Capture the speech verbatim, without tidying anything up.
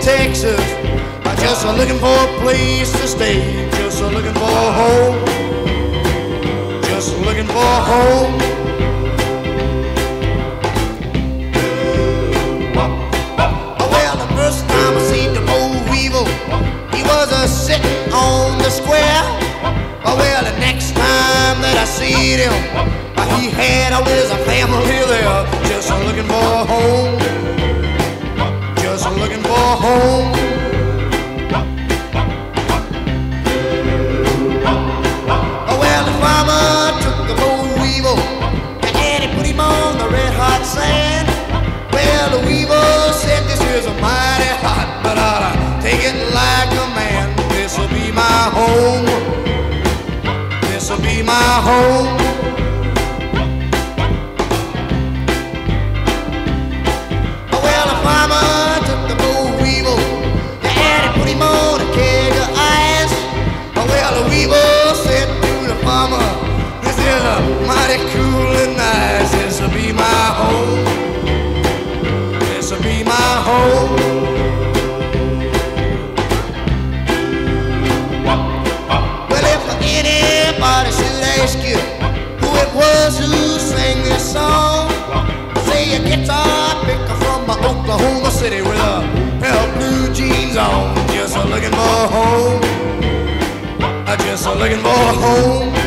Texas. I'm just looking for a place to stay. Just looking for a home. Just looking for a home. Well, the first time I seen the old Weevil, he was a sitting on the square. Well, the next time that I seen him, he had always a family there. Just looking for a home. Just looking for a home. Well, the farmer took the old Weevil and he put him on the red hot sand. Well, the Weevil said, this is a mighty hot, but I'll take it like a man. This'll be my home. This'll be my home. Well, the farmer took the old Weevil and he put him on a keg of ice. Well, the Weevil said to the farmer, this is a mighty cool and nice. This'll be my home. This'll be my home. Well, if anybody should ask you who it was who sang this song, say a guitar picker from Oklahoma City with a pair of blue jeans on. Just looking for a home. Just looking for a home.